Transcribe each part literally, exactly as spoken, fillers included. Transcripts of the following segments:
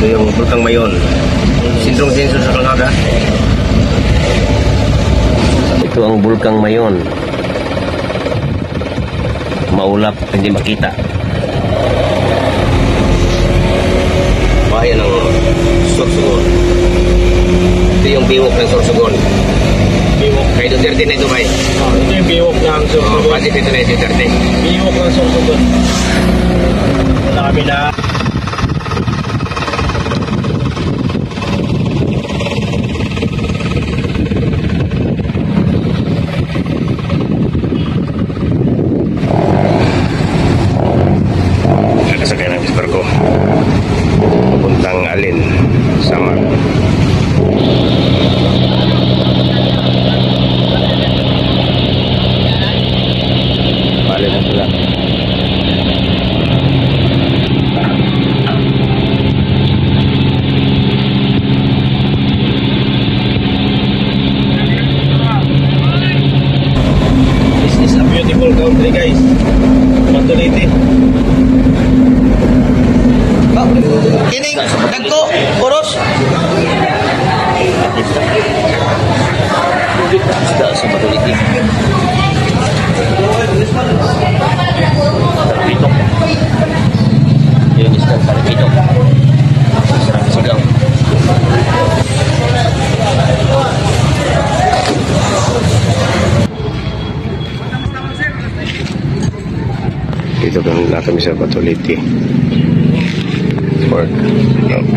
Ito yung Bulkang Mayon. Sindrong sensor sa kalsada. Ito ang Bulkang Mayon. Maulap, hindi makita. Bayan ng Sorsogon. Ito yung biwok ng Sorsogon. Biwok. Kay Duterte na ito, bay. Oh, ito yung biwok ng Sorsogon. Oh, pati ito na yung Duterte. Biwok ng Sorsogon. Marami na. Nakasakay ng barko. Papuntang Alin, Samar. Balik na sila. This is a beautiful country, guys. Matuliti. Kining dagko oros. Isda sa Matuliti. Sarapito. Yung isda sarapito. Sarap sigaw. Dito kami na kami sa Matuliti. Pork. Yep.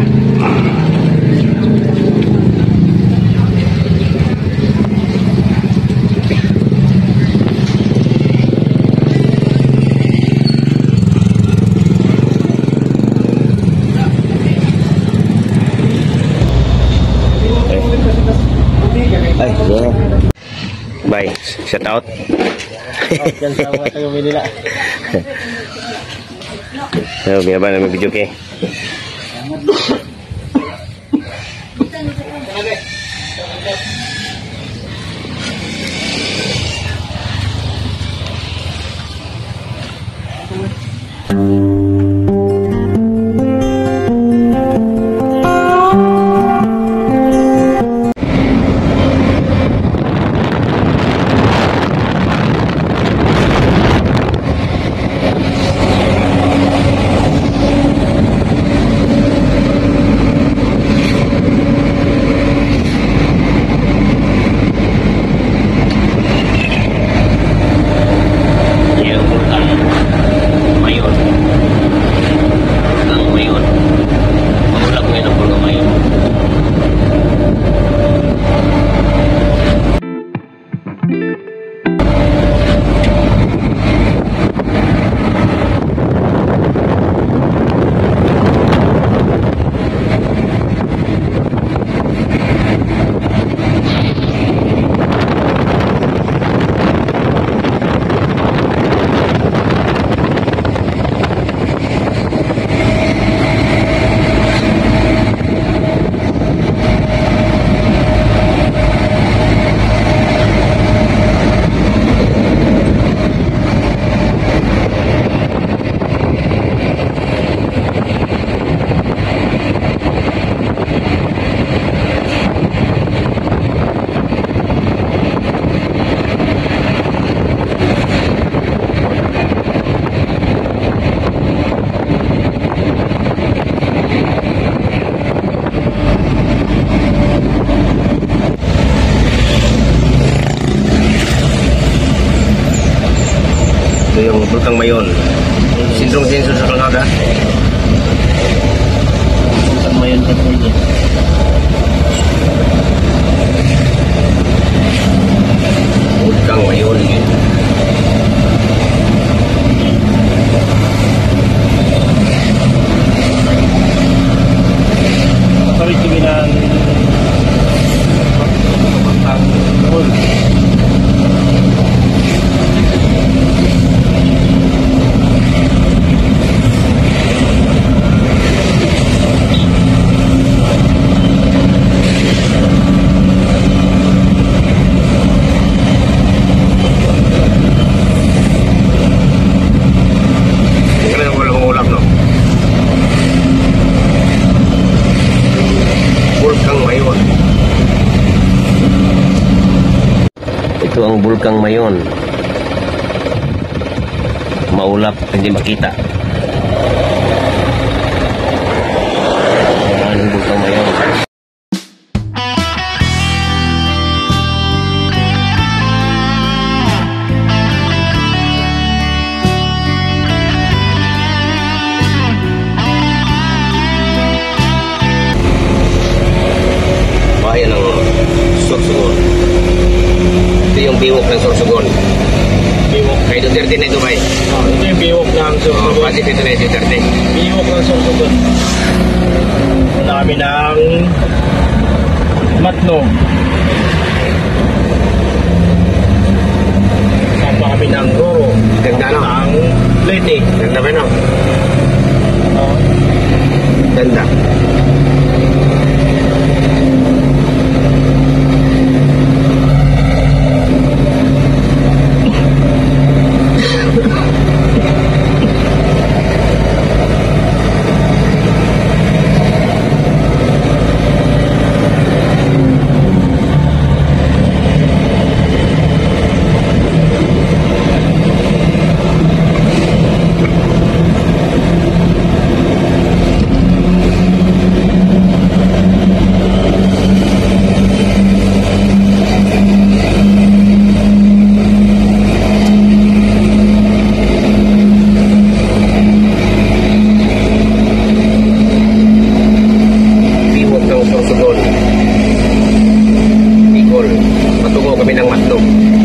Ay, yeah. Bye. Shout out. Yan sa mga tayo Manila. So, binaba namin video kay. Ito yung Bulkang Mayon. Sindrong sensor sa kalsada. Bulkang Mayon ka po yun. Bulkang Mayon. Sorry, kami na Ito ang Bulkang Mayon. Maulap, hindi makita. Yan ang Bulkang Mayon. Bayan ng Sorsogon. Ito yung biwok ng Sorsogon. Biwok. Kay Duterte na ito ba eh? Oh, ito yung biwok ng Oh, Sorsogon. pati dito na yung Duterte. Biwok ng Sorsogon. Marami ng matnog. Sapa kami ng Roro. Ganda no? Ang Leyte. Ganda ba no? Oh. Ganda. Biwok ng Sorsogon. Bicol. Patungo kami ng Matnog.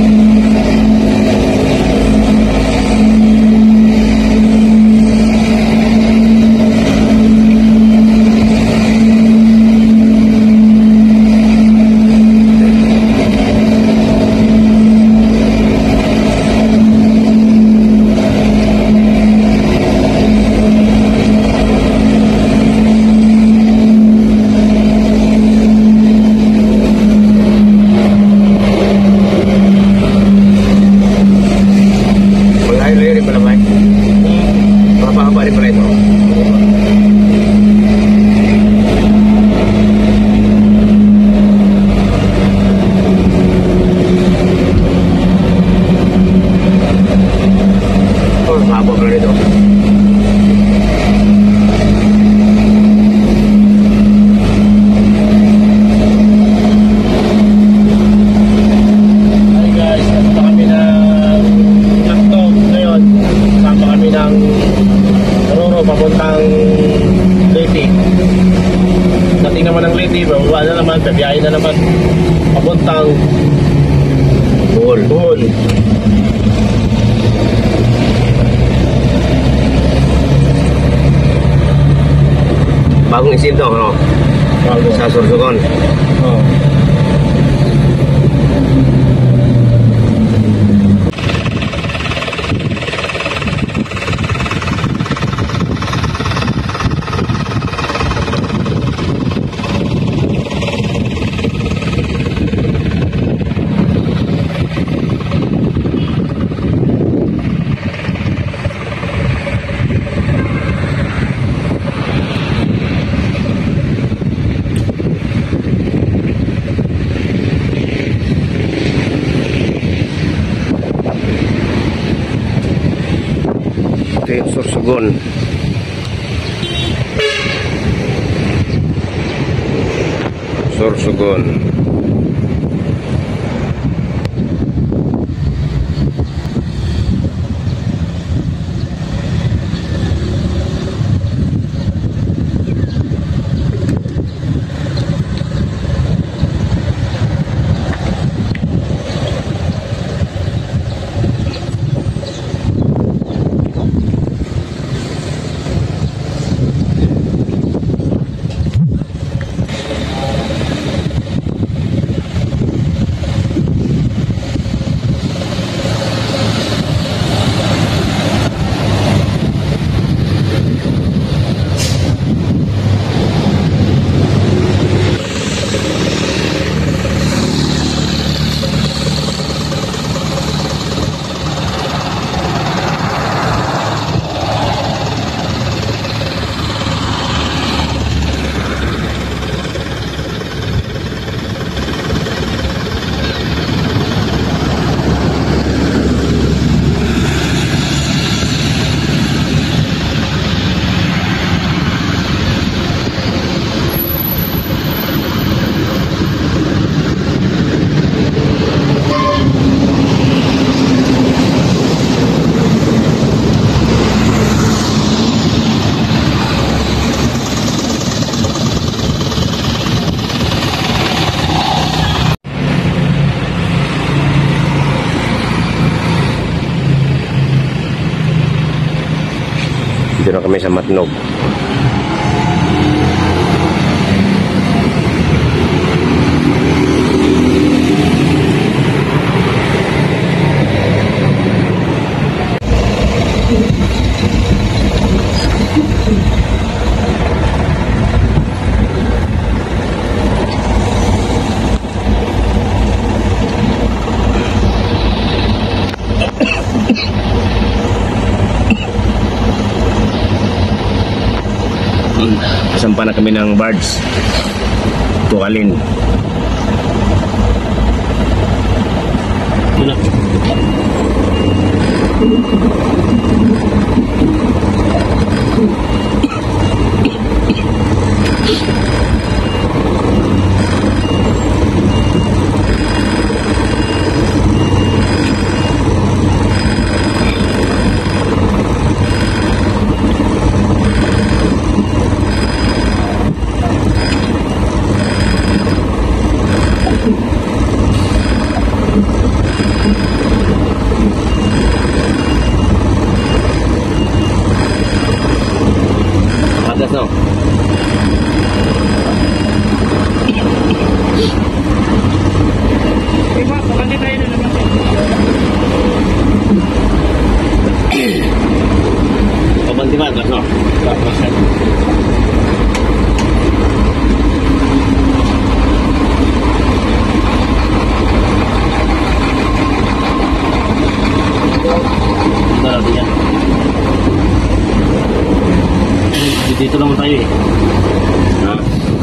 Malayo-layo rin pala ba? Mahaba-haba rin pala ito. Oh, mahaba pala ito. Hi guys, punta kami ng matnog ngayon. Sapa kami ng Roro papuntang Leyte. Dating naman ng Leyte, bababa na naman, pabiyahe na naman papuntang Buhol. Bohol. Bagong isim to, ano? Bago. Sa Sorsogon. Oh. Ito yung Sorsogon. Sorsogon. Dito na kami sa Matnog. Sampa na kami ng Bards Tukalin. Ito na. Atas no? Iba, pagandi tayo na naman. Pabanti ba? Atas no? Tapos yan. Ito natin yan. Dito lang tayo eh. Ha?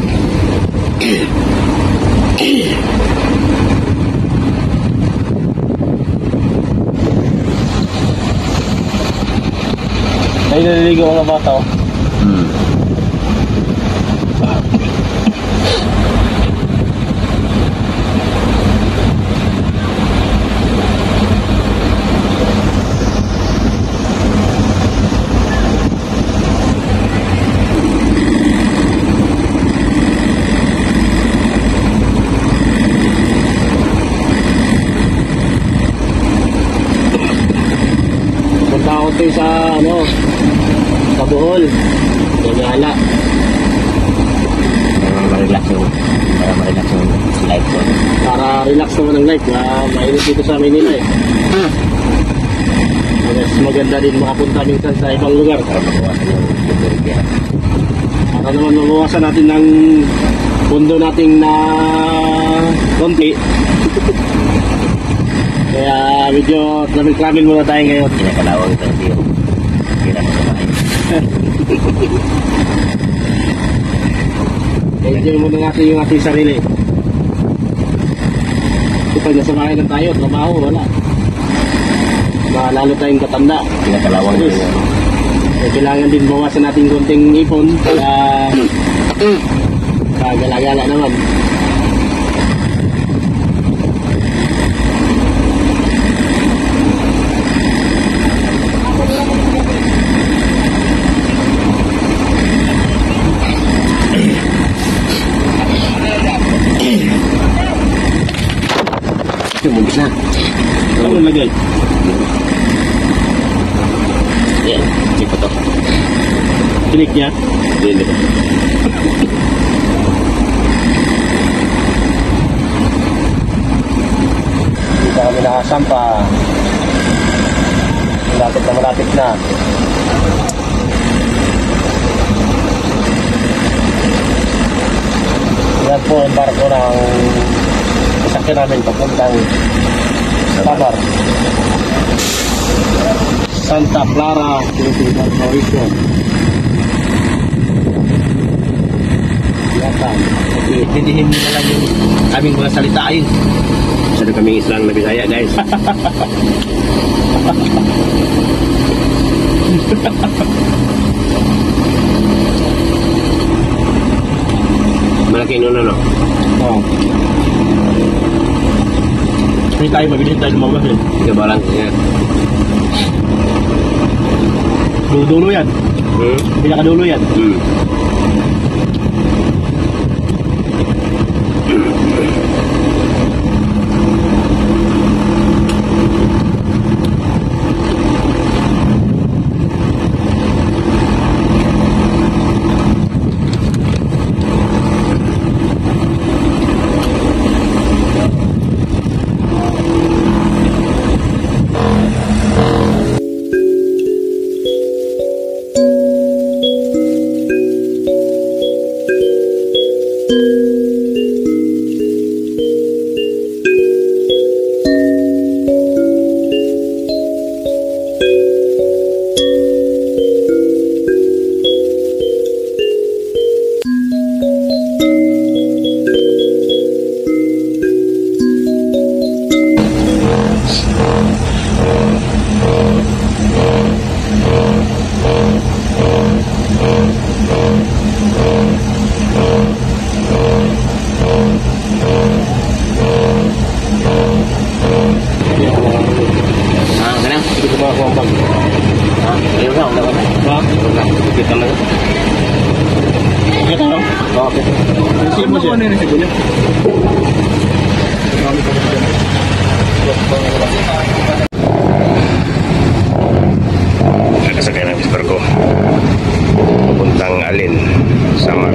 Ay, naliligo mga bata oh. Hmm. Punta ako tayo sa ano, sa Bohol. Gagala. Para ma-relax yung para ma-relax yung life ko. Para relax naman ang life. Na mainit dito sa Manila eh. Mas maganda din makapunta minsan sa ibang lugar. Para mabawasan yung security. Para naman mabawasan natin ng pundo nating na konti. Kaya medyo travel-travel muna tayo ngayon. Kinakalawang ito yung kira mo sa bahay. Enjoy muna natin yung ating sarili. Kapag nasa bahay lang tayo, trabaho, wala. Lalo tayong katanda. Kinakalawang ito yung Eh, kailangan din bawasan natin konting ipon para kagala-gala naman. yung mumbis na. Ano lagay? Yan, check ko to. Click niya. Hindi ko. Dito kami nakasampa. Malapit na malapit na. Yan po ang barko ng sasakyan namin papuntang Tabar. Santa Clara, Philippine Mauricio. Yata. Okay, hindihin mo na lang yung aming mga salita ayun. Masyado kami islang na Bisaya, guys. Malaki nun ano? Oo. Hindi tayo mabilis tayo lumabas eh. Ika balance niya. Dulo yan. Hmm? Pinakadulo yan. Hmm. mo siya. Ano yung resibo niya? Nakasakay ng Bisbarko. Papuntang Alin. Samar.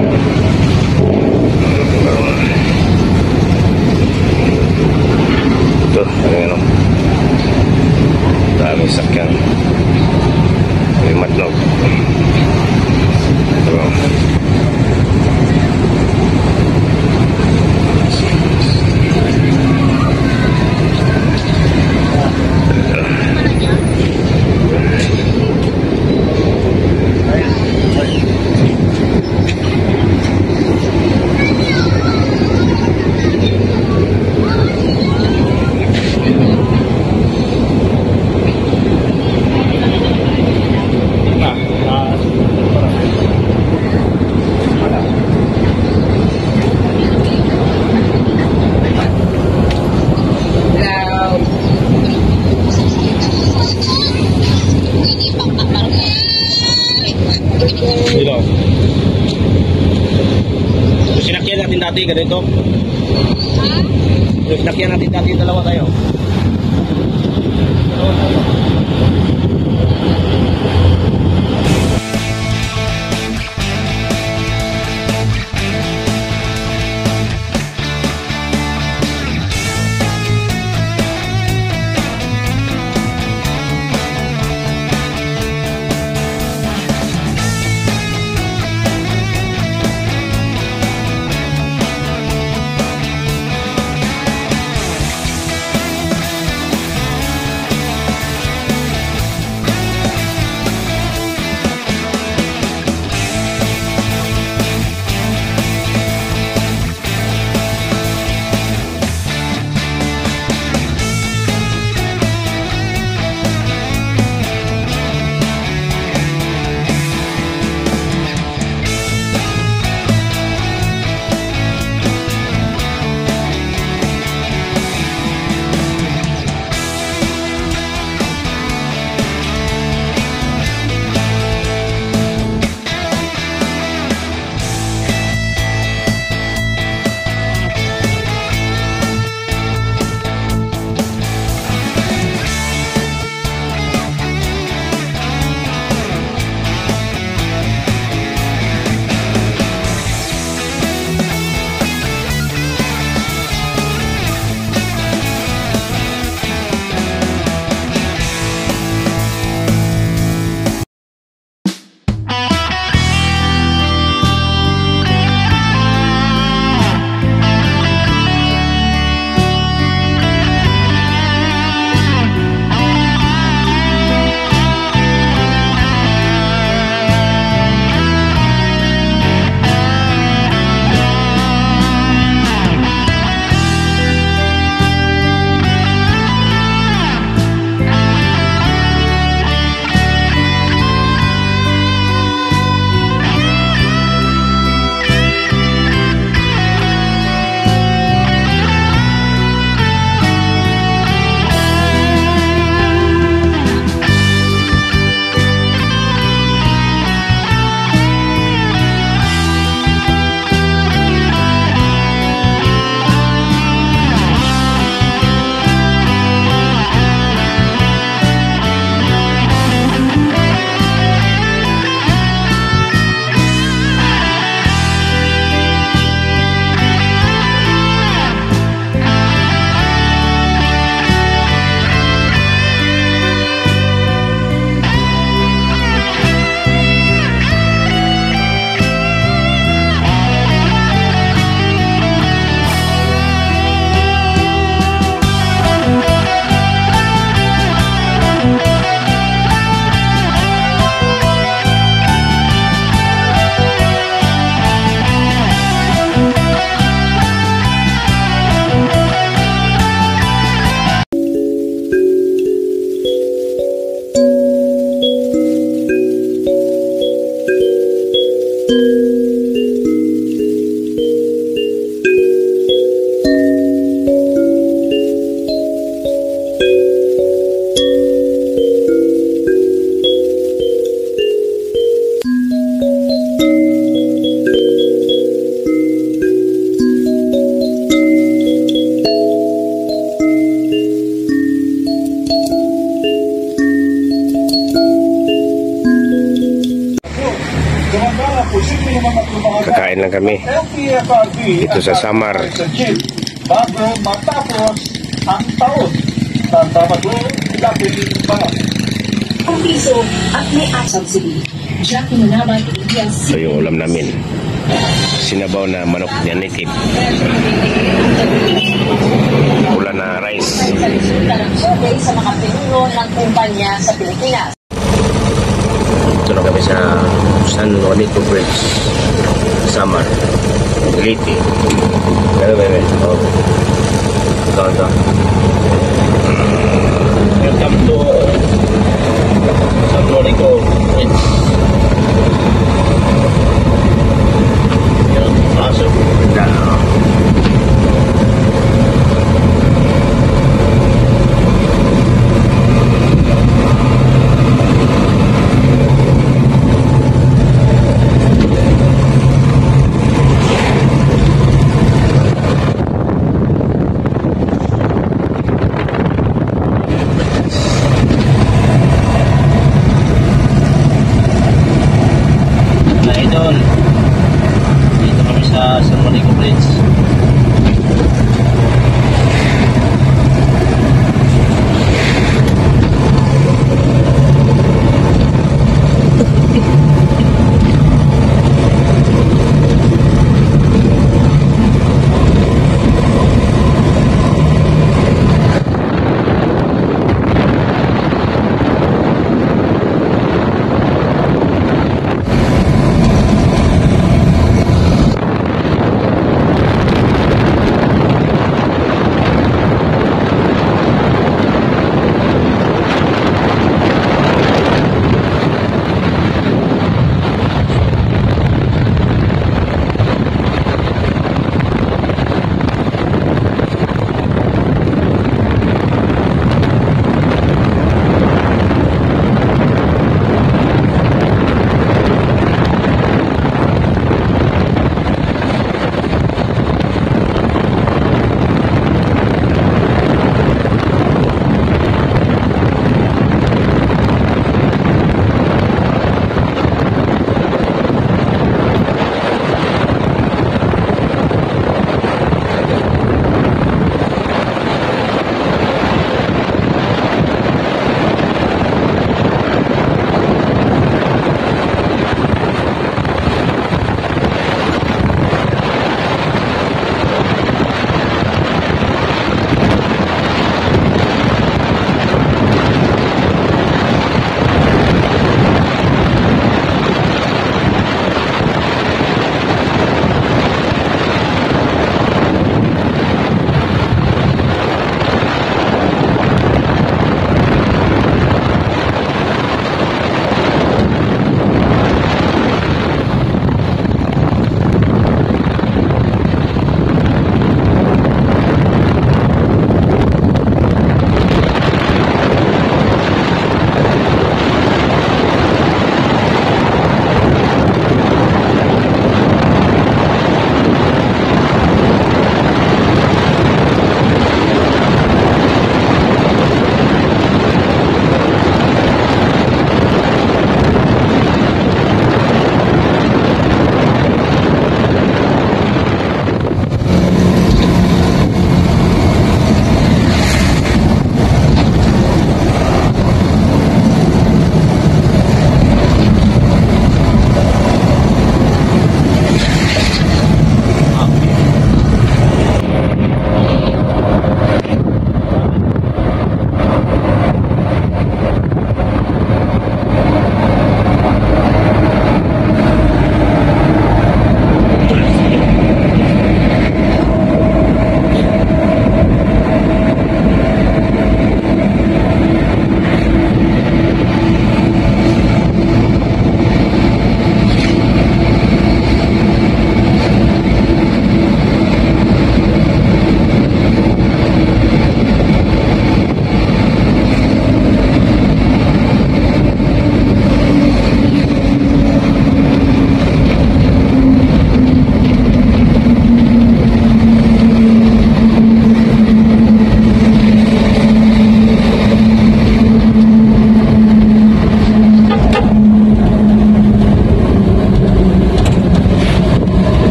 Ito, ano daming sakyan. May matnog. Ito. Dito. So, sinakyan natin dati ganito. So, sinakyan natin dati dalawa tayo. Kakain lang kami dito sa Samar. Bago matapos ang taon. Tama ko, lapit pa. Ang piso at may subsidy. Jackie Manaban, Indias. Ito yung ulam namin. Sinabaw na manok niya native. Pula na rice. Sa resulta ng survey sa mga pinuno ng kumpanya sa Pilipinas. Ito na kami sa San Juanito Bridge. Samar. Liti. Ano ba yun? Oh. Ito, ito. Welcome to San Juanico. It's yun, pasok.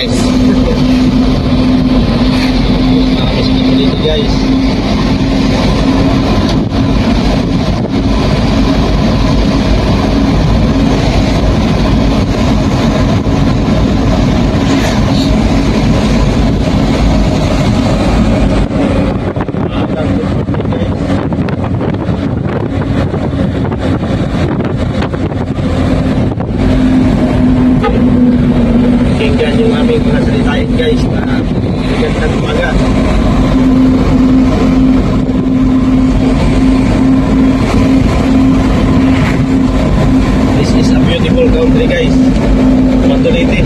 guys. Nakakasipin ko dito guys. Tingnan yung aming mga salitain guys na binigyan ng umaga. This is a beautiful country guys. Matuliti.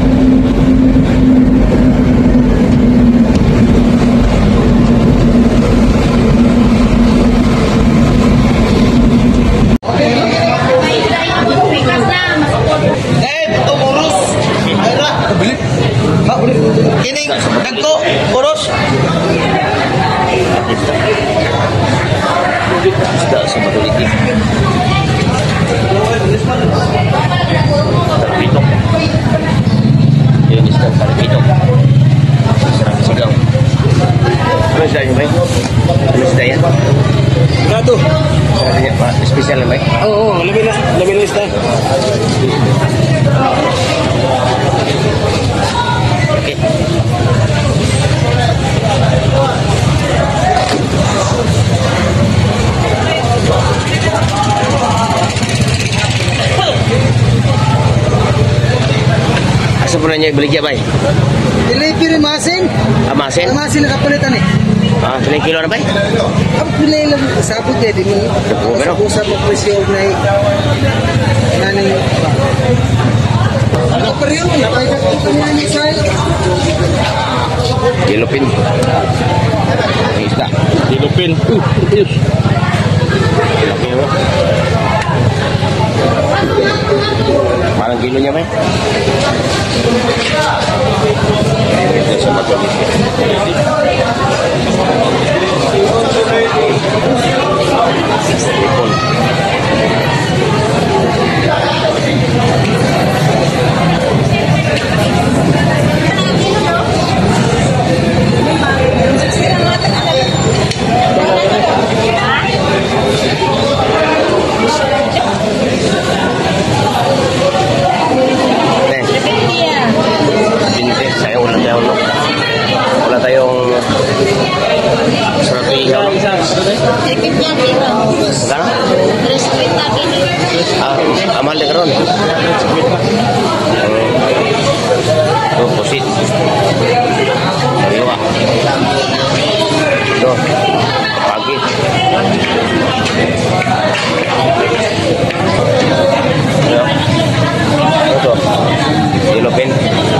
Eh, ito oros. Ayra, bili. Ha, bili. Kining dagko oros. Isda sa matuliti. Tarpito. Yun isda tarpito. Sarang sigaw. Ano isda yun ba? Ano isda yan? Grato. Ano yan ba? Special na ba? Oo, oh, labi na. Labi na ista. Okay. Asa po na niya ibaligya ba? Dili piri masin. Amasin? Masin nakapalitan eh. Ah, tuling kilo na ba? Ang pilay lang sabot eh di mo. pero? Usap mo presyo na naning ano pa rin na kaya ko ni say. Yellowfin. Ang isda. Dilupin. Uh, yes. Laki mo. Parang kilo niya ba? Ito sa matulis. Ipon. Binte, sayang wala tayong no? Wala tayong sarap ihaw no? Magkano? Ah, amal din karon. Ito, pusit. Sariwa. Ito, pagi. Ito, yellow pen.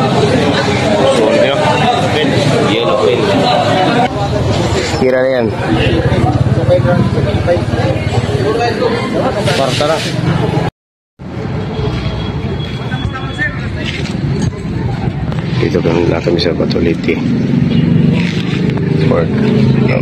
Yellow pen. Kira na yan. Partara. Dito kan na kami sa Batuliti. Pork. No.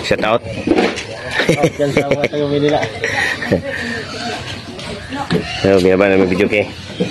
Shout out. Out dyan sa mga taga Manila. So, binaba namin video kay.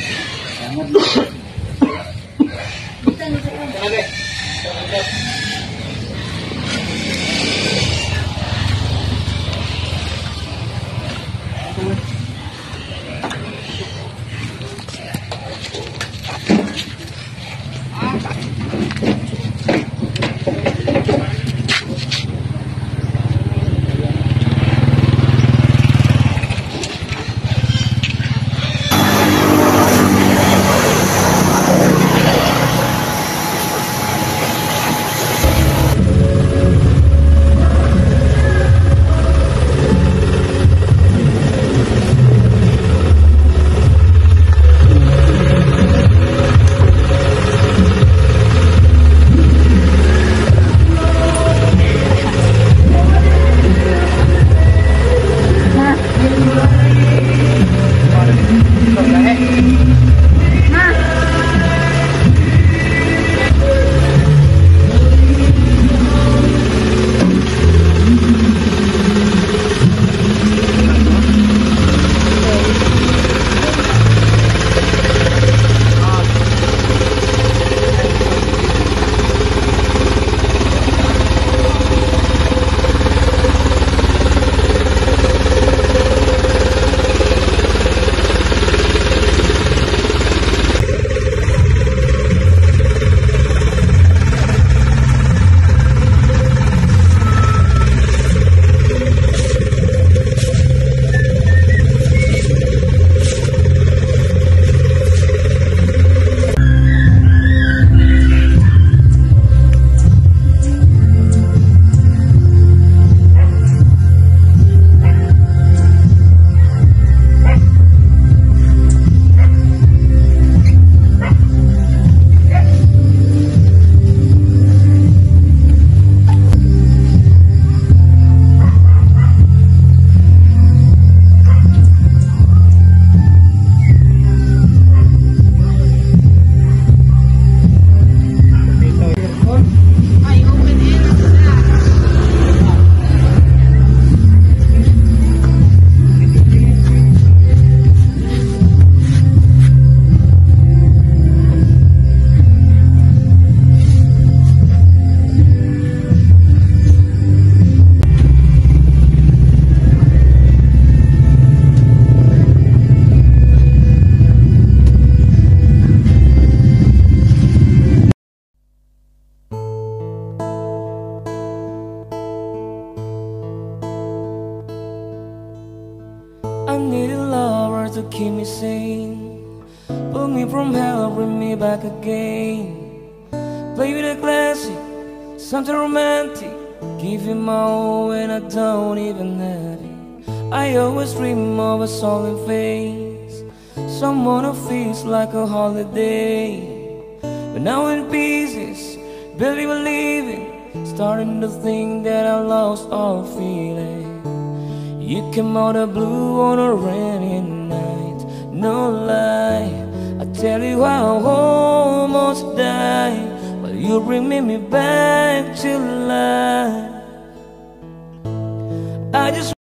I need a lover to keep me sane, pull me from hell, bring me back again. Play with a classic, something romantic, give you my all when I don't even have it. I always dream of a solid face, someone who feels like a holiday. But now in pieces, barely believing, starting to think that I lost all feeling. You came out of blue on a rainy night, no lie. I tell you I almost died, but you bring me back to life. I just